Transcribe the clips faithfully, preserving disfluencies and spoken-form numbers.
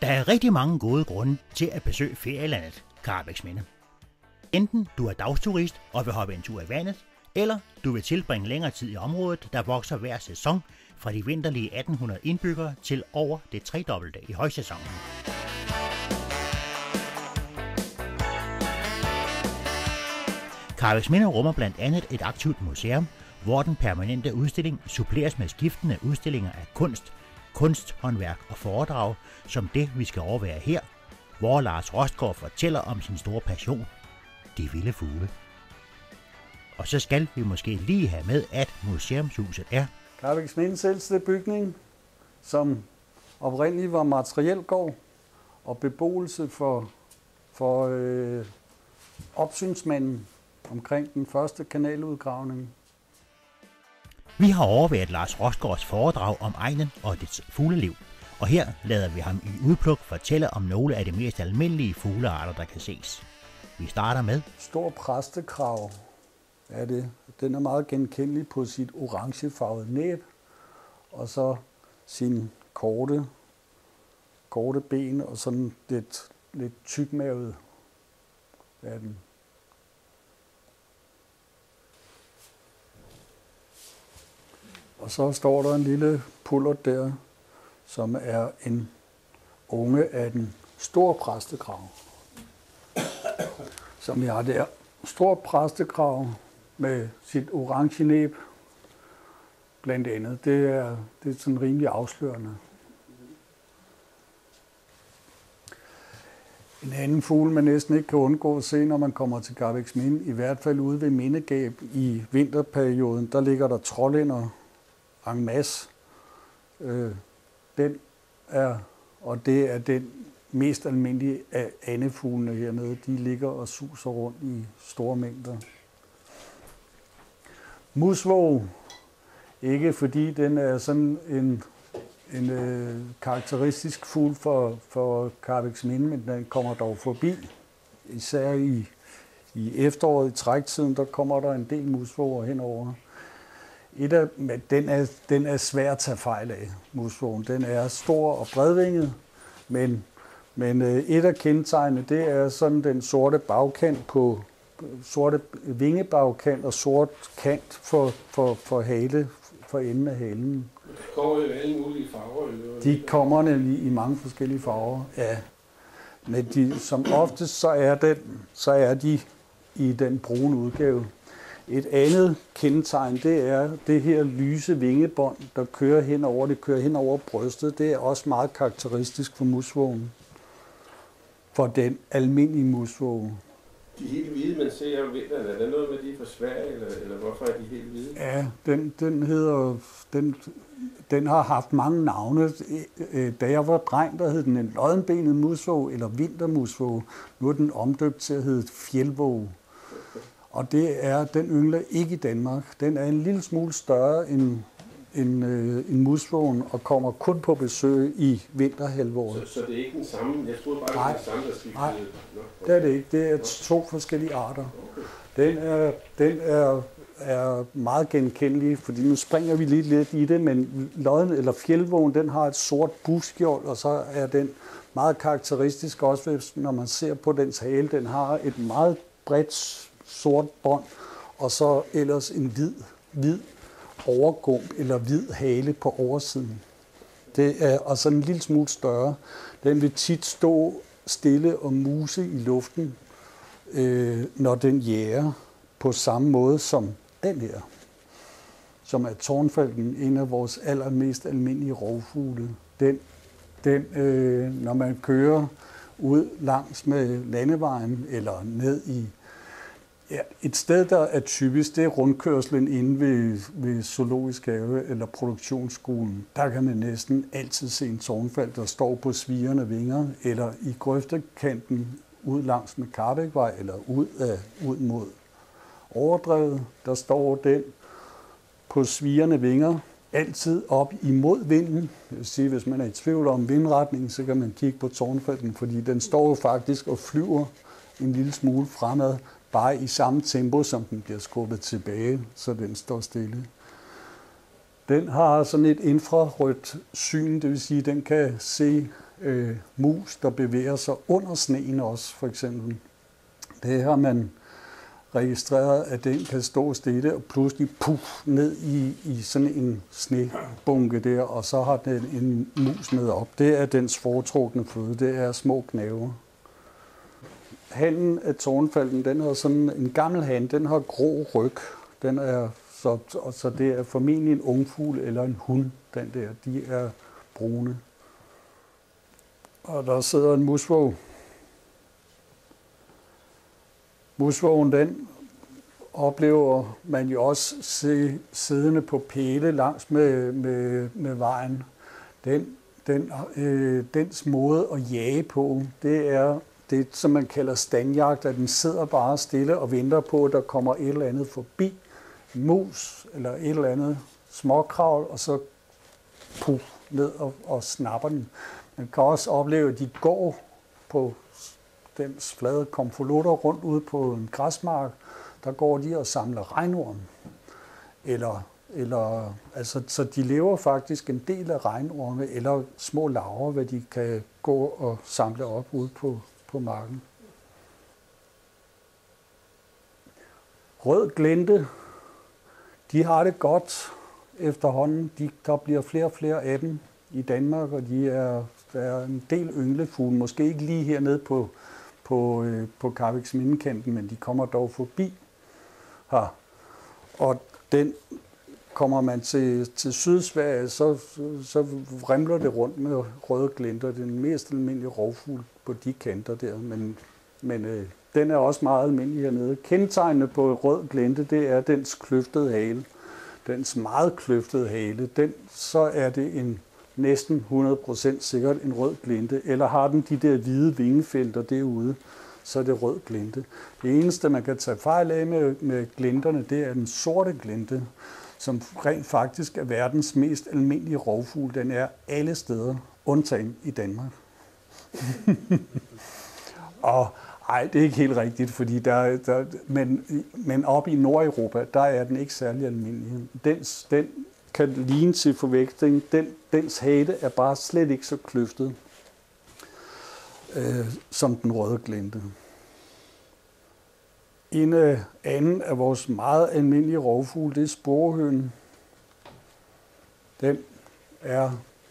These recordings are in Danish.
Der er rigtig mange gode grunde til at besøge ferielandet Karrebæksminde. Enten du er dagsturist og vil hoppe en tur i vandet, eller du vil tilbringe længere tid i området, der vokser hver sæson fra de vinterlige atten hundrede indbyggere til over det tredobbelte i højsæsonen. Karrebæksminde rummer blandt andet et aktivt museum, hvor den permanente udstilling suppleres med skiftende udstillinger af kunst, kunst, håndværk og foredrag, som det vi skal overvære her, hvor Lars Rostgaard fortæller om sin store passion, de vilde fugle. Og så skal vi måske lige have med, at museumshuset er Karrebæksmindes ældste bygning, som oprindeligt var materielgård og beboelse for, for øh, opsynsmanden omkring den første kanaludgravning. Vi har overværet Lars Rostgaards foredrag om egnen og dets fugleliv, og her lader vi ham i udpluk fortælle om nogle af de mest almindelige fuglearter, der kan ses. Vi starter med stor præstekrav er det. Den er meget genkendelig på sit orangefarvede næb, og så sin korte, korte ben og sådan lidt, lidt tykmavet er den. Og så står der en lille pullert der, som er en unge af den store præstekrav, som jeg har der. Stor præstekrav med sit orange næb, blandt andet. Det er, det er sådan rimelig afslørende. En anden fugl, man næsten ikke kan undgå at se, når man kommer til Karrebæksminde, i hvert fald ude ved Mindegab i vinterperioden, der ligger der trollænder en masse. Øh, den er, og det er den mest almindelige af andefuglene hernede. De ligger og suser rundt i store mængder. Musvåg, ikke fordi den er sådan en, en øh, karakteristisk fugl for, for Karrebæksminde, men den kommer dog forbi. Især i, i efteråret, i træktiden, der kommer der en del musvåger henover. Et af, den, er, den er svær at tage fejl af, musvågen. Den er stor og bredvinget, men, men et af kendetegnene, det er sådan den sorte bagkant på sorte vingebagkant og sort kant for, for, for hale, for enden af halen. De kommer i alle mulige farver? Eller? De kommer nemlig i mange forskellige farver, ja. Men de, som oftest så er, den, så er de i den brune udgave. Et andet kendetegn, det er det her lyse vingebånd, der kører hen over, det kører hen over brystet. Det er også meget karakteristisk for musvågen. For den almindelige musvåge. De helt hvide, man ser om vinteren, er der noget med, de er fra Sverige, eller, eller hvorfor er de helt hvide? Ja, den, den hedder, den, den har haft mange navne. Da jeg var dreng, der hed den en loddenbenet musvåge, eller vintermusvåge. Nu er den omdøbt til at hedde fjeldvåge. Og det er, den yngler ikke i Danmark. Den er en lille smule større end, end, øh, end musvågen og kommer kun på besøg i vinterhalvåret. Så, så det er ikke den samme? Jeg troede bare, det var den samme, der skiftede. Nej, det er det ikke. Det er to forskellige arter. Okay. Den er, den er, er meget genkendelig, fordi nu springer vi lige lidt i det, men lodden eller fjeldvågen, den har et sort buskjold, og så er den meget karakteristisk også, når man ser på dens hale. Den har et meget bredt sort bånd, og så ellers en hvid, hvid overgump eller hvid hale på oversiden. Det er og sådan en lille smule større. Den vil tit stå stille og muse i luften, øh, når den jager på samme måde som den her, som er tårnfalken, en af vores allermest almindelige rovfugle. Den, den øh, når man kører ud langs med landevejen eller ned i Ja, et sted, der er typisk, det er rundkørslen inde ved, ved Zoologisk Have eller Produktionsskolen. Der kan man næsten altid se en tårnfald, der står på svirrende vinger, eller i grøftekanten ud langs med Karrebækvej, eller ud, af, ud mod overdrevet. Der står den på svirrende vinger, altid op imod vinden. Jeg vil sige, hvis man er i tvivl om vindretningen, så kan man kigge på tårnfalden, fordi den står jo faktisk og flyver en lille smule fremad, bare i samme tempo, som den bliver skubbet tilbage, så den står stille. Den har sådan et infrarødt syn, det vil sige, at den kan se øh, mus, der bevæger sig under sneen også, for eksempel. Det har man registreret, at den kan stå stille og pludselig puff ned i, i sådan en snebunke der, og så har den en mus med op. Det er dens foretrukne føde, det er små knaver. Hannen af tårnfalken, den har sådan en gammel han, den har grå ryg. Den er så, så det er formentlig en ungfugl eller en hund, den der. De er brune. Og der sidder en musvåg. Musvågen, den oplever man jo også se, siddende på pæle langs med, med, med vejen. Den, den, øh, dens måde at jage på, det er det, som man kalder standjagt, at den sidder bare stille og venter på, at der kommer et eller andet forbi, en mus eller et eller andet småkravl, og så puff ned og, og snapper den. Man kan også opleve, at de går på dens flade konvolutter rundt ude på en græsmark. Der går de og samler regnorm. Eller, eller, altså, så de lever faktisk en del af regnorme eller små larver, hvad de kan gå og samle op ude på, på marken. Rød glente, de har det godt efterhånden. De, der bliver flere og flere af dem i Danmark, og de er, der er en del ynglefugle, måske ikke lige hernede på, på, øh, på Karrebæksmindekanten, men de kommer dog forbi her. Og den kommer man til, til Sydsverige, så, så vrimler det rundt med røde glinter. Det er den mest almindelige rovfugl på de kanter der, men, men øh, den er også meget almindelig hernede. Kendetegnene på rød glinte, det er dens kløftede hale. Dens meget kløftede hale, den, så er det en næsten hundrede procent sikkert en rød glinte, eller har den de der hvide vingefelter derude, så er det rød glinte. Det eneste, man kan tage fejl af med, med glinterne, det er den sorte glinte, som rent faktisk er verdens mest almindelige rovfugl. Den er alle steder, undtagen i Danmark. Og ej, det er ikke helt rigtigt, fordi der, der men, men oppe i Nordeuropa, der er den ikke særlig almindelig. Dens, den kan ligne til forveksling. Den, dens hale er bare slet ikke så kløftet øh, som den røde glinte. En øh, anden af vores meget almindelige rovfugle, det er sporehønen. Den er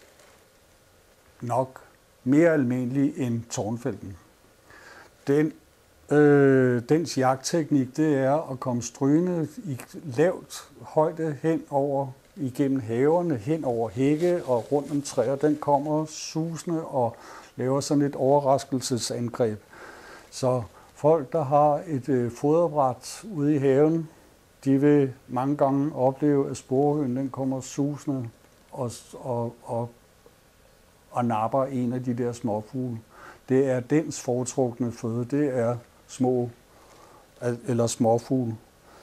nok mere almindelig end tårnfalken. Den, øh, dens jagtteknik, det er at komme strygende i lavt højde hen over, igennem haverne, hen over hække og rundt om træer. Den kommer susende og laver sådan et overraskelsesangreb. Så folk, der har et øh, foderbræt ude i haven, de vil mange gange opleve, at sporehønen den kommer susende og, og, og, og napper en af de der småfugle. Det er dens foretrukne føde, det er små eller småfugle.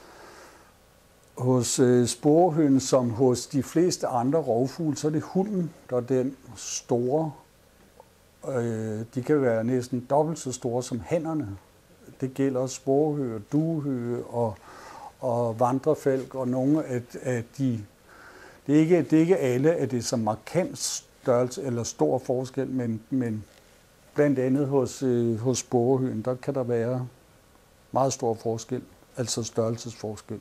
Hos øh, sporehønen, som hos de fleste andre rovfugle, så er det hunden, der er den store. Øh, de kan være næsten dobbelt så store som hannerne. Det gælder også sporehøge, duehøge og, og vandrefalk og nogle af, af de. Det er, ikke, det er ikke alle, at det er så markant størrelse eller stor forskel, men, men blandt andet hos, øh, hos sporehøgen, der kan der være meget stor forskel, altså størrelsesforskel.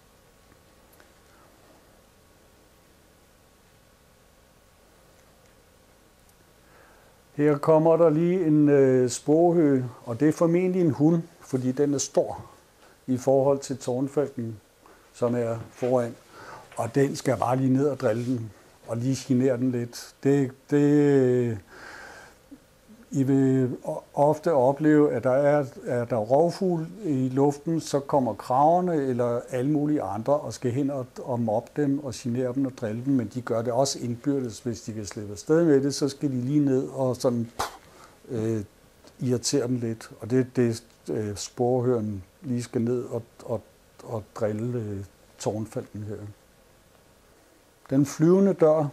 Her kommer der lige en øh, sporehøge, og det er formentlig en hund, fordi den er stor i forhold til tårnfalken, som er foran. Og den skal bare lige ned og drille den, og lige genere den lidt. Det, det, I vil ofte opleve, at der er, er der rovfugle i luften, så kommer kraverne eller alle mulige andre og skal hen og, og mobbe dem og genere dem og drille dem, men de gør det også indbyrdes, hvis de kan slippe afsted med det, så skal de lige ned og sådan øh, irritere dem lidt. Og det er det, øh, sporehøren lige skal ned og, og, og drille øh, tårnfalken her. Den flyvende dør,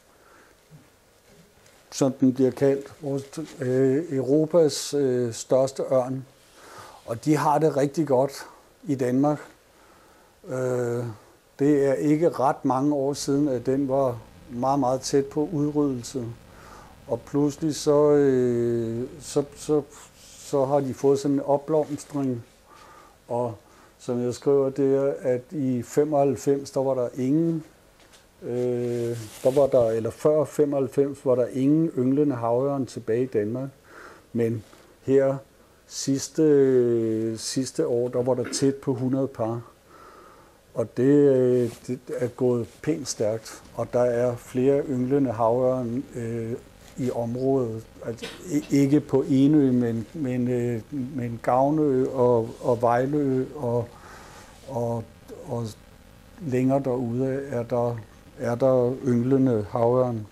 som den bliver kaldt, vores, øh, Europas øh, største ørn. Og de har det rigtig godt i Danmark. Øh, det er ikke ret mange år siden, at den var meget, meget tæt på udryddelse. og pludselig så, øh, så, så, så har de fået sådan en opblomstring, og som jeg skriver, det er, at i femoghalvfems, der var der ingen, øh, der var der, eller før femoghalvfems, var der ingen ynglende havørn tilbage i Danmark, men her sidste, øh, sidste år, der var der tæt på hundrede par. Og det, det er gået pænt stærkt, og der er flere ynglende havørn øh, i området. Altså, ikke på Enø, men, men, øh, men Gavnø og, og Vejlø og, og, og længere derude er der, er der ynglende havørn.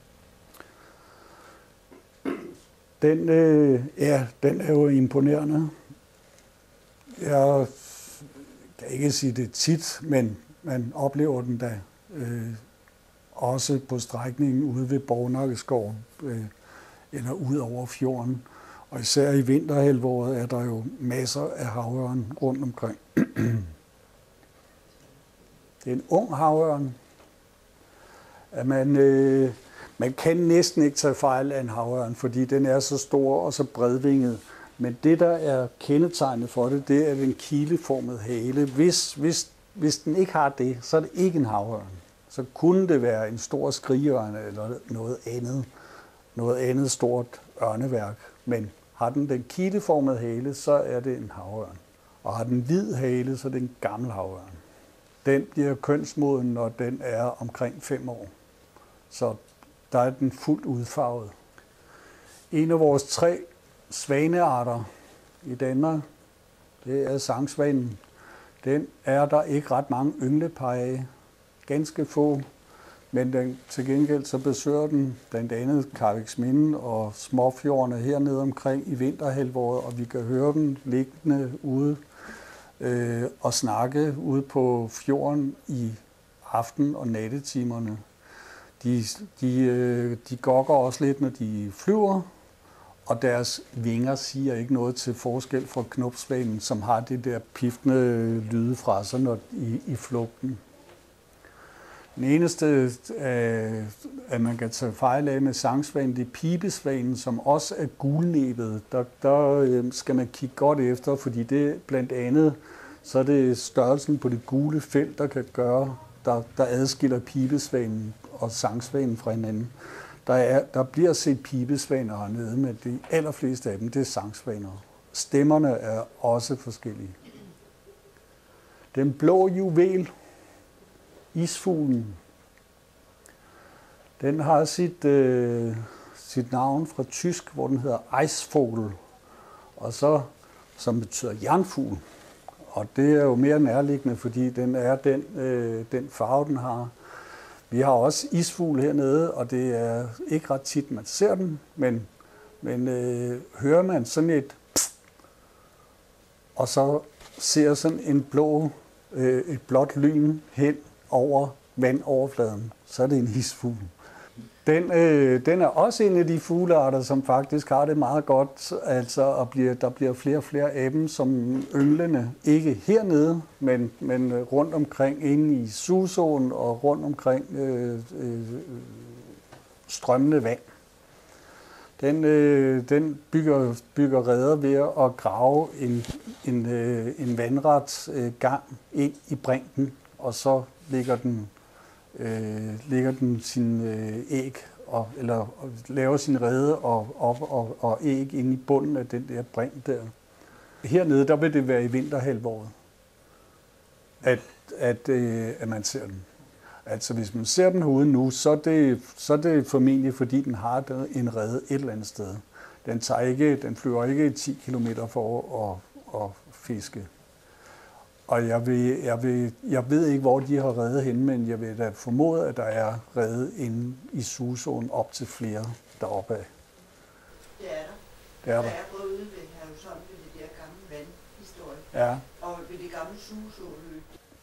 Den, øh, ja, den er jo imponerende. Jeg kan ikke sige det tit, men man oplever den da øh, også på strækningen ude ved Borgnakkeskoven øh, eller ud over fjorden. Og især i vinterhalvåret er der jo masser af havørn rundt omkring. Det er en ung havørn. At man, øh, man kan næsten ikke tage fejl af en havørn, fordi den er så stor og så bredvinget. Men det, der er kendetegnet for det, det er den kileformede hale. Hvis, hvis, hvis den ikke har det, så er det ikke en havørn. Så kunne det være en stor skrigeørne eller noget andet, noget andet stort ørneværk. Men har den den kileformede hale, så er det en havørn. Og har den hvid hale, så er det en gammel havørn. Den bliver kønsmoden, når den er omkring fem år. Så der er den fuldt udfarvet. En af vores tre svanearter i Danmark, det er sangsvanen. Den er der ikke ret mange ynglepar af. Ganske få, men den, til gengæld så besøger den blandt andet Karviksminde og småfjordene hernede omkring i vinterhalvåret, og vi kan høre dem liggende ude øh, og snakke ude på fjorden i aften- og nattetimerne. De, de, øh, de gokker også lidt, når de flyver, og deres vinger siger ikke noget til forskel fra knopsvanen, som har det der piftende lyde fra sig når, i, i flugten. Den eneste, øh, at man kan tage fejl af med sangsvanen, det er pibesvanen, som også er gulnæbet. Der, der øh, skal man kigge godt efter, fordi det blandt andet, så er det størrelsen på det gule felt, der kan gøre, der, der adskiller pibesvanen og sangsvanen fra hinanden. Der, er, der bliver set pibesvaner hernede, men de allerfleste af dem, det er sangsvaner. Stemmerne er også forskellige. Den blå juvel, isfuglen, den har sit, øh, sit navn fra tysk, hvor den hedder Eisvogel, og så, som betyder jernfugl. Og det er jo mere nærliggende, fordi den er den, øh, den farve, den har. Vi har også isfugl hernede, og det er ikke ret tit, man ser den, men, men øh, hører man sådan et pst, og så ser sådan en blå, øh, et blåt lyn hen over vandoverfladen, så er det en isfugl. Den, øh, den er også en af de fuglearter, som faktisk har det meget godt, altså og bliver, der bliver flere og flere af dem som ynglende, ikke hernede, men, men rundt omkring inde i Susåen og rundt omkring øh, øh, strømmende vand. Den, øh, den bygger, bygger reder ved at grave en, en, øh, en vandret øh, gang ind i brinken, og så ligger den Øh, lægger den sin øh, æg, og, eller og laver sin rede og, og, og, og æg inde i bunden af den der brink der. Hernede, der vil det være i vinterhalvåret, at, at, øh, at man ser den. Altså hvis man ser den herude nu, så er, det, så er det formentlig, fordi den har en rede et eller andet sted. Den, tager ikke, den flyver ikke ti kilometer for at, at fiske. Og jeg, vil, jeg, vil, jeg ved ikke, hvor de har reddet henne, men jeg vil da formode, at der er reddet inde i Susåen op til flere deroppe af. Det er der. Det er der. Der er både ude ved Havsholm, ved det der gamle vandhistorie, ja. Og ved det gamle Susåløb.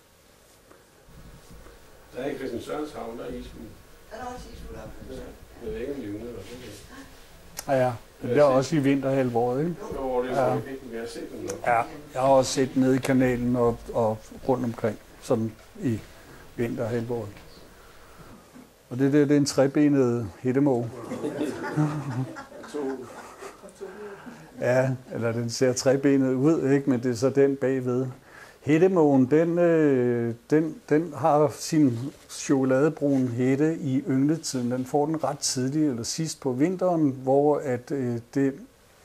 Der er i Christiansørns havn, der er isfugl. Er der også isfugl op? Ja, jeg ved ikke, om de er ude eller det. Ja, ja. Det er også i vinterhalvåret, ikke? Jo, det er ja. ikke, vi har set dem nok. Ja, jeg har også set nede i kanalen og, og rundt omkring, sådan i vinterhalvåret. Og det der, det er en trebenet hættemåge. Ja, eller den ser trebenet ud, ikke? Men det er så den bagved. Hættemågen, den, øh, den, den har sin chokoladebrun hætte i yngletiden. Den får den ret tidligt, eller sidst på vinteren, hvor at, øh, det,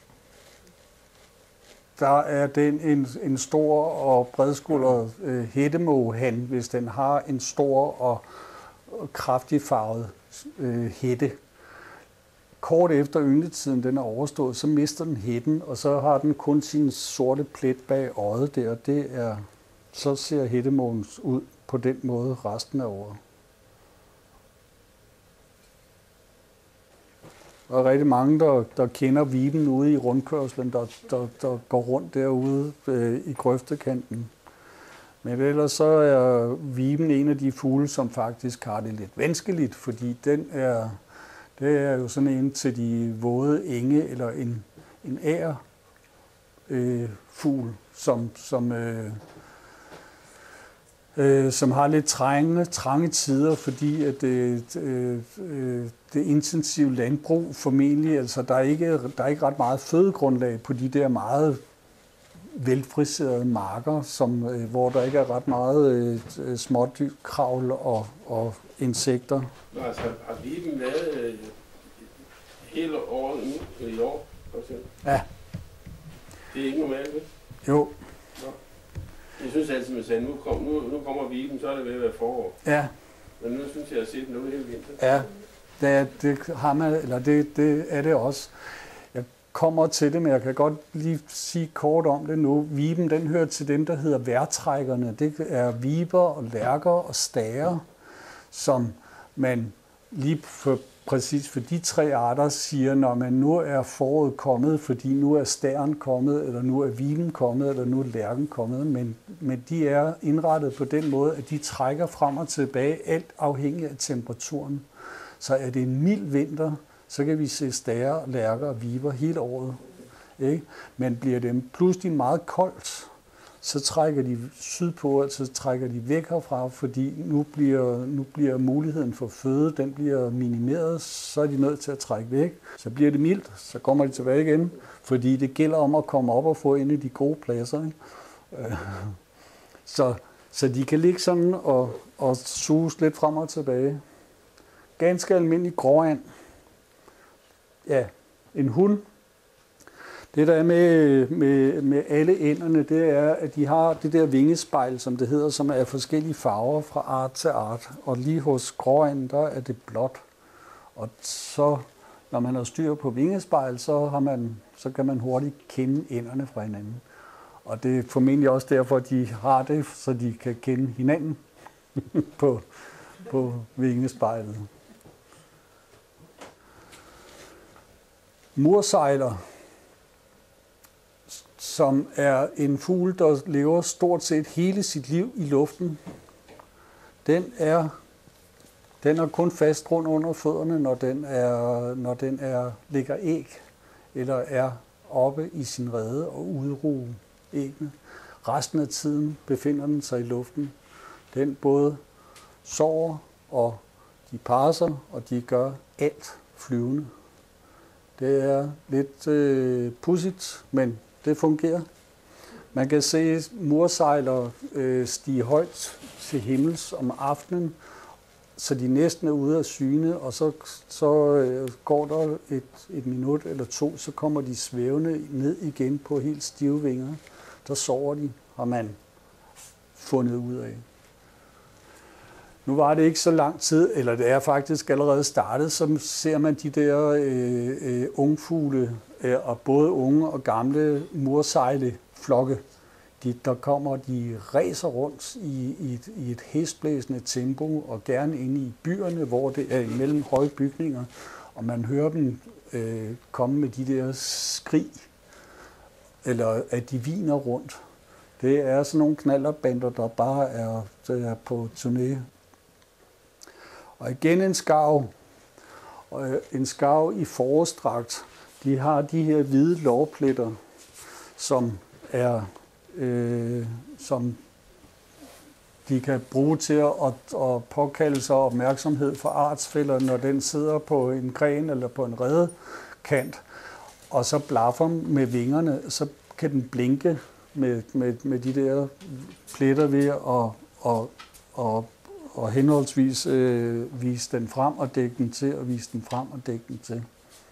der er den en, en stor og bredskuldret øh, hættemågehan, hvis den har en stor og, og kraftig farvet øh, hætte. Kort efter yngletiden den er overstået, så mister den hætten, og så har den kun sin sorte plet bag øjet der. Det er, så ser hættemågen ud på den måde resten af året. Der er rigtig mange, der, der kender viben ude i rundkørslen, der, der, der går rundt derude øh, i grøftekanten. Men ellers så er viben en af de fugle, som faktisk har det lidt vanskeligt, fordi den er... Det er jo sådan en til de våde enge, eller en, en ær øh, fugl, som, som, øh, øh, som har lidt trængende, trange tider, fordi at det, øh, det intensive landbrug formentlig, altså der er, ikke, der er ikke ret meget fødegrundlag på de der meget velfriserede marker, som, øh, hvor der ikke er ret meget øh, smådyr, kravl og, og insekter. Nå, altså har viben været øh, hele året nu i år, for eksempel? Ja. Det er ikke normalt, vel? Jo. Nå. Jeg synes altid, man sagde, nu, kom, nu, nu kommer viben, så er det ved at være forår. Ja. Men nu synes jeg, at jeg har set den ude hele vinteren. Ja, det, det har man, eller det, det er det også. Jeg kommer til det, men jeg kan godt lige sige kort om det nu. Viben, den hører til dem, der hedder vejrtrækkerne. Det er viber og lærker og stager, som man lige for, præcis for de tre arter siger, når man nu er foråret kommet, fordi nu er stæren kommet, eller nu er viben kommet, eller nu er lærken kommet. Men, men de er indrettet på den måde, at de trækker frem og tilbage, alt afhængig af temperaturen. Så er det en mild vinter, så kan vi se stære, lærker og viber hele året. Ikke? Men bliver det pludselig meget koldt, så trækker de sydpå, altså trækker de væk herfra, fordi nu bliver, nu bliver muligheden for føde, den bliver minimeret, så er de nødt til at trække væk. Så bliver det mildt, så kommer de tilbage igen, fordi det gælder om at komme op og få ind i de gode pladser. Ikke? Så, så de kan ligge sådan og, og suges lidt frem og tilbage. Ganske almindelig gråand. Ja, en hund. Det der er med, med, med alle ænderne, det er, at de har det der vingespejl, som det hedder, som er forskellige farver fra art til art. Og lige hos gråanden, der er det blåt. Og så, når man har styr på vingespejl, så, har man, så kan man hurtigt kende ænderne fra hinanden. Og det er formentlig også derfor, de har det, så de kan kende hinanden på, på vingespejlet. Mursejler, som er en fugl, der lever stort set hele sit liv i luften. Den er, den er kun fast grund under fødderne, når den, er, når den er, ligger æg, eller er oppe i sin rede og udruge æggene. Resten af tiden befinder den sig i luften. Den både sover, og de parer sig, og de gør alt flyvende. Det er lidt øh, pudsigt, men det fungerer. Man kan se mursejlere øh, stige højt til himmels om aftenen, så de næsten er ude af syne, og så, så øh, går der et, et minut eller to, så kommer de svævende ned igen på helt stive vinger. Der sover de, har man fundet ud af. Nu var det ikke så lang tid, eller det er faktisk allerede startet, så ser man de der øh, øh, ungfugle, øh, og både unge og gamle mursejleflokke. De, der kommer, de ræser rundt i, i, et, i et hestblæsende tempo, og gerne inde i byerne, hvor det er imellem høje bygninger, og man hører dem øh, komme med de der skrig, eller at de viner rundt. Det er sådan nogle knallerbander, der bare er, der er på turné. Og igen en skarv, og en skarv i forårsdragt. De har de her hvide lårpletter, som er, øh, som de kan bruge til at, at, at påkalde sig opmærksomhed for artsfæller, når den sidder på en gren eller på en redekant, og så blaffer med vingerne, så kan den blinke med, med, med de der pletter ved at og, og, og henholdsvis øh, vise den frem og dække den til, og vise den frem og dække den til.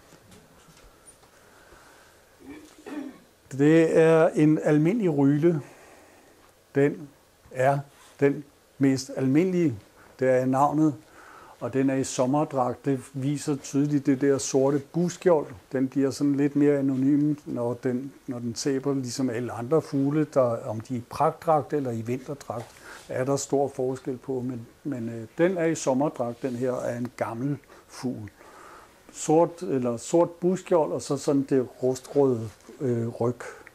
Det er en almindelig ryle. Den er den mest almindelige, det er navnet, og den er i sommerdragt. Det viser tydeligt det der sorte buskjold. Den bliver sådan lidt mere anonym, når den, når den sæber, ligesom alle andre fugle, der, om de er i pragtdragt eller i vinterdragt, er der stor forskel på, men, men øh, den er i sommerdragt. Den her er en gammel fugl. Sort, eller sort buskjold, og så sådan det rustrøde øh, ryg.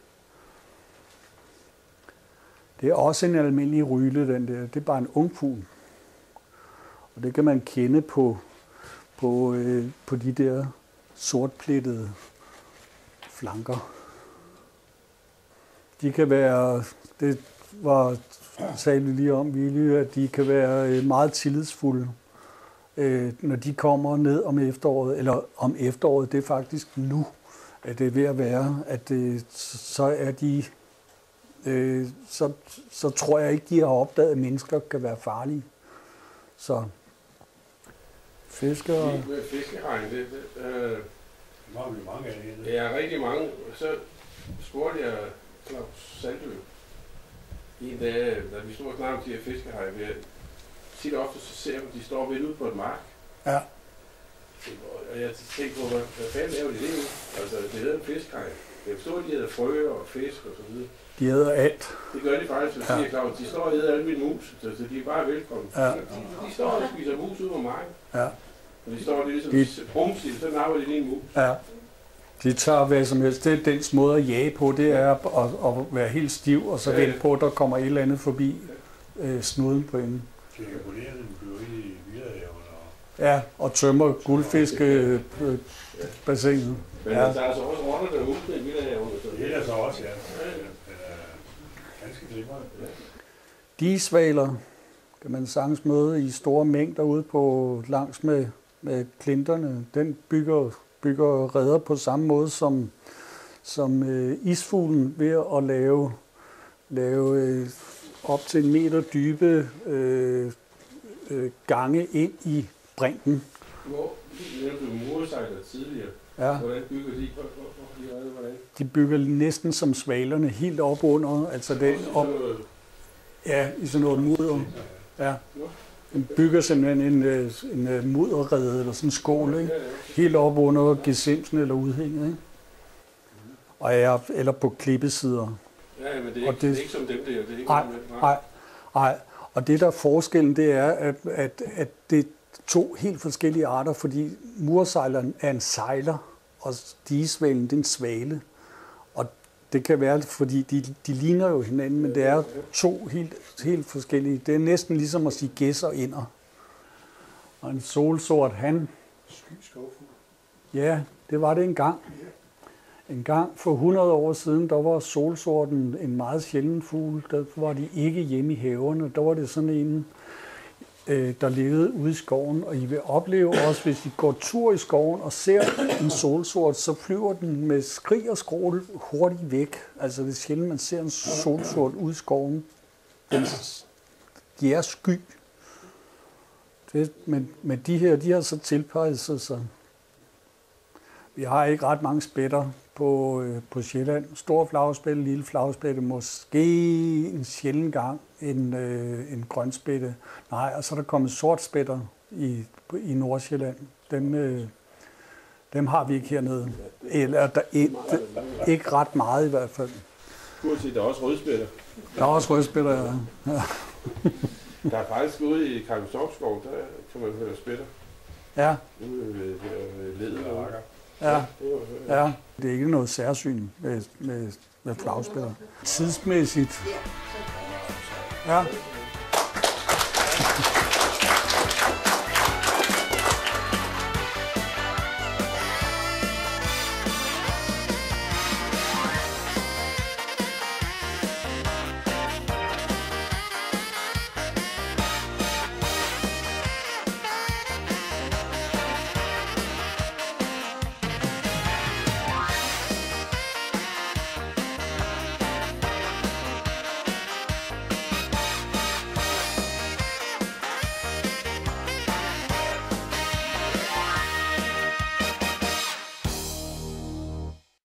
Det er også en almindelig ryle, den der. Det er bare en ung fugl. Og det kan man kende på, på, øh, på de der sortplettede flanker. De kan være, det var, sagde vi lige om, Willy, at de kan være meget tillidsfulde, øh, når de kommer ned om efteråret, eller om efteråret, det er faktisk nu, at det er ved at være, at det, så er de, øh, så, så tror jeg ikke, de har opdaget, at mennesker kan være farlige. Så fisker... Med fiskehegn, det, det, øh, det har vi mange af. Det er rigtig mange. Så spurgte jeg Claus Sandø en dag, da vi stod og snakkede om de her fiskehegn. Tit ofte så ser vi, de står ved ude på et mark. Ja. Og jeg tænkte på, hvad, hvad fanden laver de det nu? Altså, det hedder en fiskehegn. Jeg forstår, at de hedder frøer og fisk og så videre. De æder alt. Det gør de faktisk, så siger Claus. De står og æder alle mine mus, så de er bare velkommen. Ja. De, de står og spiser mus ud på marken. Ja. Og de står det ligesom de... brumsil, så napper de lige en mus. Ja. De tager hvad som helst. Det er dens måde at jage på, det er at, at være helt stiv, og så ja, vente på, at der kommer et eller andet forbi øh, snuden på hende. Det er imponerende, den bliver ind i Hviderhavet. Ja, og tømmer guldfiskebassinet. Men ja. Der er altså også rotter, der ude i Hviderhavet. Det er der så også, ja. Ganske glimrende. Digesvaler kan man sagtens møde i store mængder ude på langs med, med klinterne. Den bygger, bygger reder på samme måde som, som øh, isfuglen ved at lave, lave øh, op til en meter dybe øh, øh, gange ind i brinken. Hvor nævnte du muresejler tidligere. Ja. Hvordan bygger de? Hvor, hvor, hvor, de hvordan? De bygger næsten som svalerne, helt op under. Altså den op, ja, i sådan noget mudder. Ja. Den bygger simpelthen en, en, en mudderrede eller sådan en skål, ikke? Helt op under gesimsen eller udhænget. Ikke? Og er, eller på klippesider. Ja, men det er, ikke, det, det er ikke som dem der. Det er ikke nej, nej, nej. Og det der er forskellen, det er, at, at, at det er to helt forskellige arter, fordi mursejleren er en sejler, og digesvalen det er en svale. Og det kan være, fordi de, de ligner jo hinanden, men det er to helt, helt forskellige. Det er næsten ligesom at sige gæs og inder. Og en solsort han. Ja, det var det engang. En gang for hundrede år siden, der var solsorten en meget sjælden fugl. Der var de ikke hjemme i haverne. Der var det sådan en, der levede ude i skoven. Og I vil opleve også, hvis I går tur i skoven og ser en solsort, så flyver den med skrig og skrål hurtigt væk. Altså det er sjældent, man ser en solsort ude i skoven. Den, de er sky. Det, men, men de her, de har så tilpasset sig. Vi har ikke ret mange spætter på, øh, på Sjælland. Stor flagspætte, lille flagspætte, måske en sjælden gang en, øh, en grønspætte. Nej, og så er der kommet sortspætter i, i Nordsjælland. Dem, øh, dem har vi ikke hernede. Eller der, ikke, ikke ret meget i hvert fald. Uanset, der er også rødspætter. Der er også rødspætter, ja. Ja. Der er faktisk ude i Karlstorpskov, der kan man høre spætter. Ja. Ude ved, ved leder og rakker. Ja, ja. Det er ikke noget særsyn med, med, med flagspætter. Tidsmæssigt. Ja.